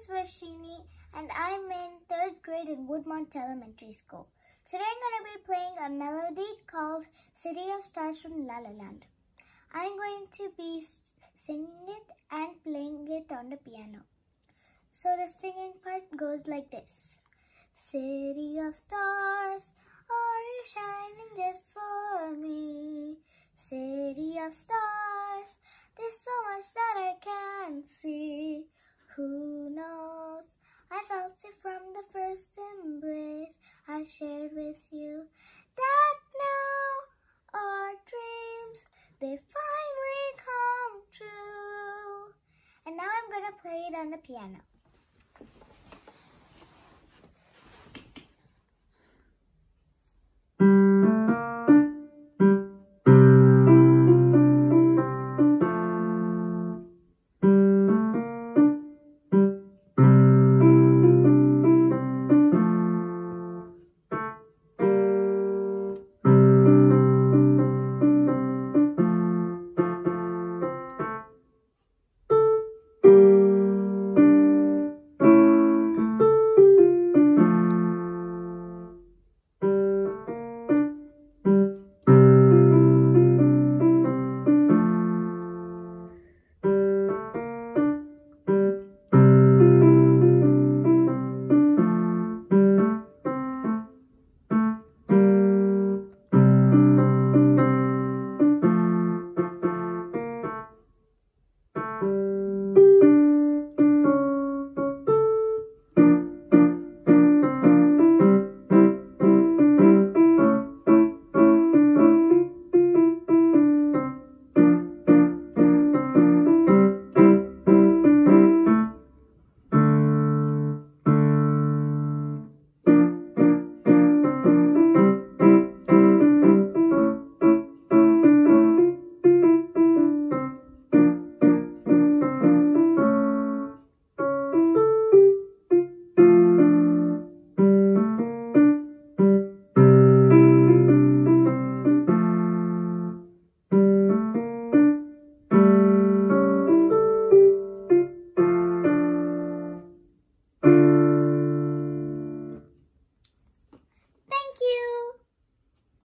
is Varshini and I'm in 3rd grade in Woodmont Elementary School. Today I'm going to be playing a melody called City of Stars from La La Land. I'm going to be singing it and playing it on the piano. So the singing part goes like this. City of stars, are you shining just for me? City of stars, there's so much that I can't see. Who knows? I felt it from the first embrace I shared with you. That now our dreams, they finally come true. And now I'm gonna play it on the piano.